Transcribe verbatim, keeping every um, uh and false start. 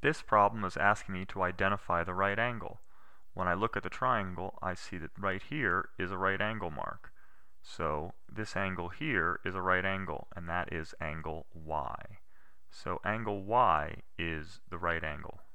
This problem is asking me to identify the right angle. When I look at the triangle, I see that right here is a right angle mark. So this angle here is a right angle, and that is angle Y. So angle Y is the right angle.